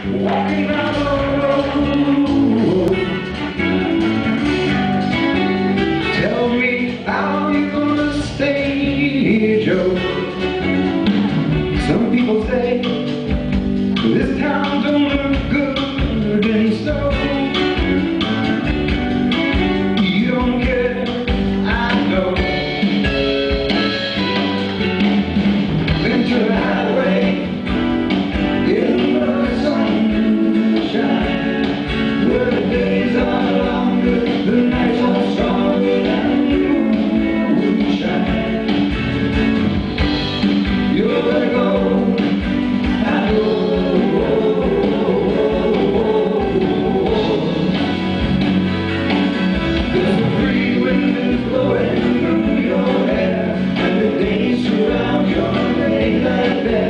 Walking down the road, tell me how you gonna stay, Joe. Some people say this town don't look good, and so you don't care, I know. Venture highway in the sunshine, where the days are longer, the nights are stronger than the moonshine. You're the gold, I know. There's a free wind is blowing through your hair, and the days surround your day like that.